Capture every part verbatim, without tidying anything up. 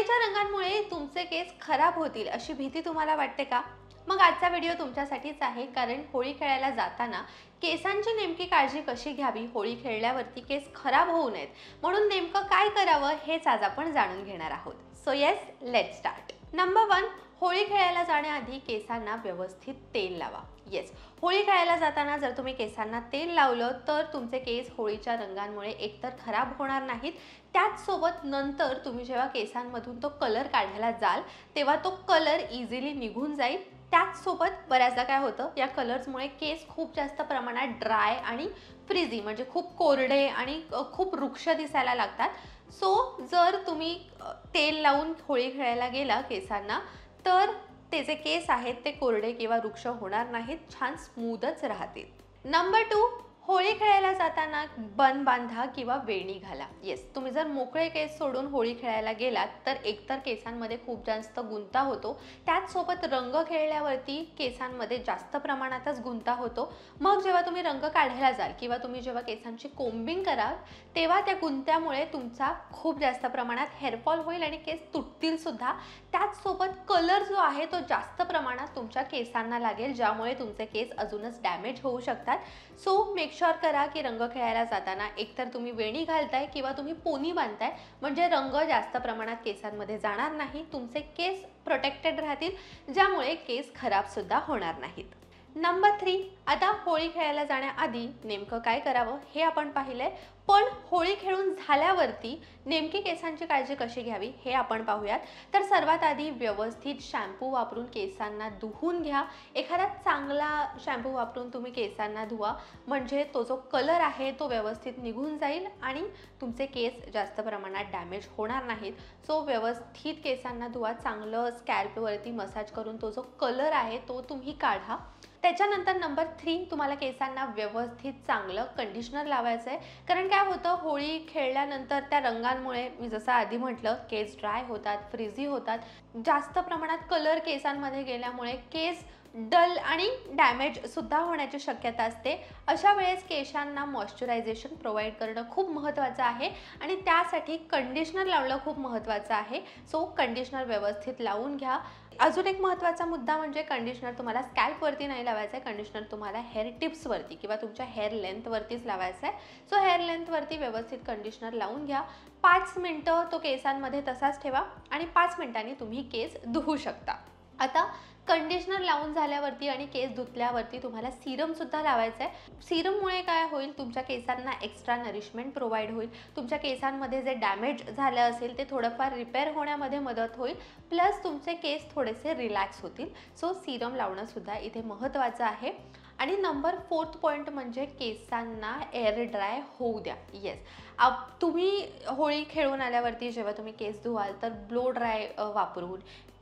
होळीच्या रंगांमुळे तुमचे केस खराब होतील अशी भीती तुम्हाला वाटते का? मग आजचा व्हिडिओ तुमच्यासाठीच आहे, कारण होळी खेळायला जाताना केसांची नेमकी काळजी कशी घ्यावी, होळी खेळल्यावरती केस खराब होऊ नयेत म्हणून नेमकं काय करावं हेच आज आपण जाणून घेणार आहोत. So yes, let's start. Number one, होळी खेळायला जाण्याआधी केसांना व्यवस्थित तेल लावा. येस, होळी खेळायला जाताना जर तुम्ही केसांना तेल लावलं तर तुमचे केस होळीच्या रंगांमुळे एकतर खराब होणार नाहीत, त्याचसोबत नंतर तुम्ही जेव्हा केसांमधून तो कलर काढायला जाल तेव्हा तो कलर इझिली निघून जाईल. त्याचसोबत बऱ्याचदा काय होतं, या कलर्समुळे केस खूप जास्त प्रमाणात ड्राय आणि फ्रीझी म्हणजे खूप कोरडे आणि खूप रुक्ष दिसायला लागतात. सो जर तुम्ही तेल लावून होळी खेळायला गेला केसांना तर त्याचे केस आहेत ते कोरडे किंवा रुक्ष होणार नाहीत, छान स्मूथच राहतील. नंबर टू, होळी खेळायला जाताना बन बांधा किंवा वेणी घाला. येस, तुम्ही जर मोकळे केस सोडून होळी खेळायला गेलात तर एकतर केसांमध्ये खूप जास्त गुंता होतो, त्याचसोबत रंग खेळल्यावरती केसांमध्ये जास्त प्रमाणातच गुंता होतो. मग जेव्हा तुम्ही रंग काढायला जाल किंवा तुम्ही जेव्हा केसांची कोम्बिंग कराल तेव्हा त्या गुंत्यामुळे तुमचा खूप जास्त प्रमाणात हेअरफॉल होईल आणि केस तुटतील सुद्धा. त्याचसोबत कलर जो आहे तो जास्त प्रमाणात तुमच्या केसांना लागेल, ज्यामुळे तुमचे केस अजूनच डॅमेज होऊ शकतात. सो मेक शुअर करा की रंग खेळायला जाताना एकतर तुम्ही वेणी घालताय किंवा तुम्ही पोनी बांधताय, म्हणजे रंग जास्त प्रमाणात केसांमध्ये जाणार नाही, तुमचे केस प्रोटेक्टेड राहतील, ज्यामुळे केस खराब सुद्धा होणार नाहीत. नंबर थ्री, आता होळी खेळायला जाण्याआधी नेमकं काय करावं हे आपण पाहिलंय, पण होळी खेळून झाल्यावरती नेमकी केसांची काळजी कशी घ्यावी हे आपण पाहूयात. तर सर्वात आधी व्यवस्थित शॅम्पू वापरून केसांना धुवून घ्या. एखादा चांगला शॅम्पू वापरून तुम्ही केसांना धुवा, म्हणजे तो जो कलर आहे तो व्यवस्थित निघून जाईल आणि तुमचे केस जास्त प्रमाणात डॅमेज होणार नाहीत. सो व्यवस्थित केसांना धुवा, चांगलं स्कॅल्पवरती मसाज करून तो जो कलर आहे तो तुम्ही काढा. त्याच्यानंतर नंबर थ्री, तुम्हाला केसांना व्यवस्थित चांगलं कंडिशनर लावायचं आहे, कारण काय होतं, होळी खेळल्यानंतर त्या रंगांमुळे मी जसं आधी म्हटलं केस ड्राय होतात, फ्रीझी होतात, जास्त प्रमाणात कलर केसांमध्ये गेल्यामुळे केस डल आणि डॅमेज सुद्धा होण्याची शक्यता असते. अशा वेळेस केसांना मॉइश्चरायझेशन प्रोव्हाइड करणं खूप महत्त्वाचं आहे आणि त्यासाठी कंडिशनर लावणं खूप महत्त्वाचं आहे. सो कंडिशनर व्यवस्थित लावून घ्या. अजून एक महत्त्वाचा मुद्दा म्हणजे कंडिशनर तुम्हाला स्कॅल्पवरती नाही लावायचं आहे, कंडिशनर तुम्हाला हेअर टिप्सवरती किंवा तुमच्या हेअर लेंथवरतीच लावायचं आहे. सो हेअर लेंथवरती व्यवस्थित कंडिशनर लावून घ्या. पाच मिनटं तो केसांमध्ये तसाच ठेवा आणि पाच मिनिटांनी तुम्ही केस धुवू शकता. आता कंडिशनर लावून झाल्यावरती आणि केस धुतल्यावरती तुम्हाला सिरमसुद्धा लावायचं आहे. सिरममुळे काय होईल, तुमच्या केसांना एक्स्ट्रा नरिशमेंट प्रोव्हाइड होईल, तुमच्या केसांमध्ये जे डॅमेज झालं असेल ते थोडंफार रिपेअर होण्यामध्ये मदत होईल, प्लस तुमचे केस थोडेसे रिलॅक्स होतील. सो सिरम लावणंसुद्धा इथे महत्त्वाचं आहे. आणि नंबर फोर्थ पॉईंट म्हणजे केसांना एअर ड्राय होऊ द्या. येस, आप तुम्ही होळी खेळून आल्यावरती जेव्हा तुम्ही केस धुवाल तर ब्लो ड्राय वापरून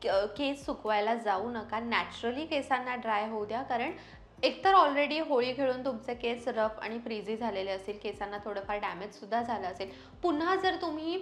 केस सुकवायला जाऊ नका. नॅचरली केसांना ड्राय होऊ द्या, कारण एकतर ऑलरेडी होळी खेळून तुमचे केस रफ आणि फ्रीझी झालेले असेल, केसांना थोडंफार डॅमेजसुद्धा झालं असेल. पुन्हा जर तुम्ही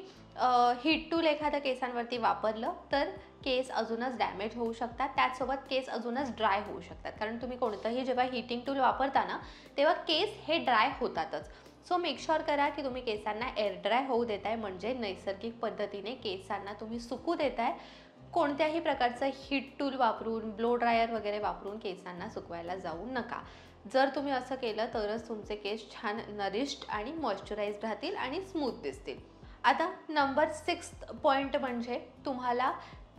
हीट टूल एखादं केसांवरती वापरलं तर केस अजूनच डॅमेज होऊ शकतात, त्याचसोबत केस अजूनच ड्राय होऊ शकतात, कारण तुम्ही कोणतंही जेव्हा हीटिंग टूल वापरता ना तेव्हा केस हे ड्राय होतातच. सो मेक शुअर करा की तुम्ही केसांना एअर ड्राय होऊ देताय, म्हणजे नैसर्गिक पद्धतीने केसांना तुम्ही सुकू देताय. कोणत्याही प्रकारचं हीट टूल वापरून, ब्लो ड्रायर वगैरे वापरून केसांना सुकवायला जाऊ नका. जर तुम्ही असं केलं तरच तुमचे केस छान नरिश्ड आणि मॉइश्चराइज्ड राहतील आणि स्मूथ दिसतील. आता नंबर सिक्स पॉईंट म्हणजे तुम्हाला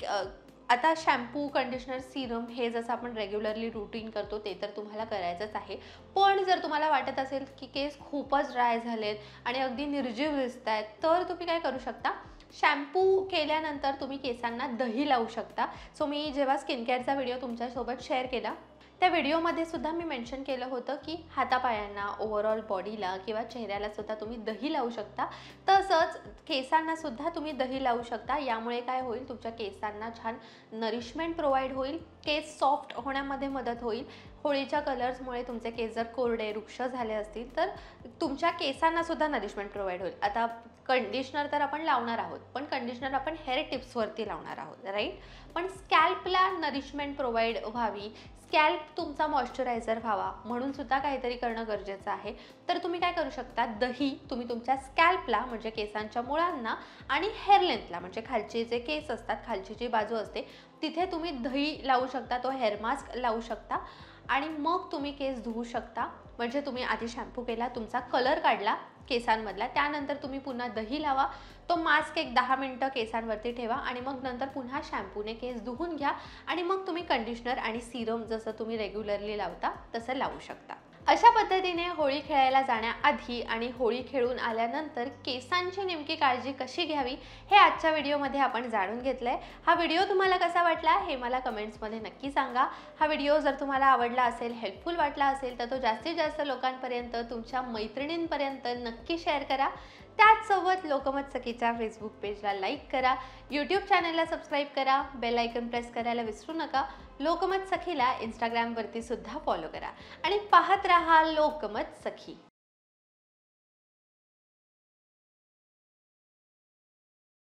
आता शॅम्पू, कंडिशनर, सिरम हे जसं आपण रेग्युलरली रूटीन करतो ते तर तुम्हाला करायचंच आहे, पण जर तुम्हाला वाटत असेल की केस खूपच ड्राय झालेत आणि अगदी निर्जीव दिसत आहेत तर तुम्ही काय करू शकता, शॅम्पू केल्यानंतर तुम्ही केसांना दही लावू शकता. सो मी जेव्हा स्किन केअरचा व्हिडिओ तुमच्यासोबत शेअर केला त्या व्हिडिओमध्ये सुद्धा मी मेन्शन केलं होतं की हातापायांना, ओव्हरऑल बॉडीला किंवा चेहऱ्याला सुद्धा तुम्ही दही लावू शकता. तसंच केसांना सुद्धा तुम्ही दही लावू शकता. यामुळे काय होईल, तुमच्या केसांना छान नरिशमेंट प्रोव्हाइड होईल, केस सॉफ्ट होण्यामध्ये मदत होईल. होळीच्या कलर्समुळे तुमचे केस जर कोरडे, रुक्ष झाले असतील तर तुमच्या केसांना सुद्धा नरिशमेंट प्रोव्हाइड होईल. आता कंडिशनर तर आपण लावणार आहोत, पण कंडिशनर आपण हेअर टिप्सवरती लावणार आहोत, राईट. पण स्कॅल्पला नरिशमेंट प्रोव्हाइड व्हावी, स्कॅल्प तुमचा मॉइश्चरायझर व्हावा म्हणून सुद्धा काहीतरी करणं गरजेचं आहे. तर तुम्ही काय करू शकता, दही तुम्ही तुमच्या स्कॅल्पला म्हणजे केसांच्या मुळांना आणि हेअर लेंथला म्हणजे खालचे जे केस असतात, खालची जी बाजू असते तिथे तुम्ही दही लावू शकता, तो हेअर मास्क लावू शकता आणि मग तुम्ही केस धुवू शकता. म्हणजे तुम्ही आधी शॅम्पू केला, तुमचा कलर काढला केसांमधला, त्यानंतर तुम्ही पुन्हा दही लावा, तो मास्क एक दहा मिनटं केसांवरती ठेवा आणि मग नंतर पुन्हा शॅम्पूने केस धुवून घ्या आणि मग तुम्ही कंडिशनर आणि सिरम जसं तुम्ही रेग्युलरली लावता तसं लावू शकता. अशा पद्धतीने होळी खेळायला जाण्याआधी आणि होळी खेळून आल्यानंतर केसांची नेमकी काळजी कशी घ्यावी हे आजच्या व्हिडिओमध्ये आपण जाणून घेतलंय. हा व्हिडिओ तुम्हाला कसा वाटला हे मला कमेंट्समध्ये नक्की सांगा. हा व्हिडिओ जर तुम्हाला आवडला असेल, हेल्पफुल वाटला असेल तर तो जास्तीत जास्त लोकांपर्यंत, तुमच्या मैत्रिणींपर्यंत नक्की शेअर करा. त्याचसोबत लोकमत सखीच्या फेसबुक पेजला लाईक करा, यूट्यूब चॅनलला सबस्क्राईब करा, बेल आयकन प्रेस करायला विसरू नका. लोकमत सखीला इंस्टाग्रामवरती सुद्धा फॉलो करा आणि पाहत रहा लोकमत सखी.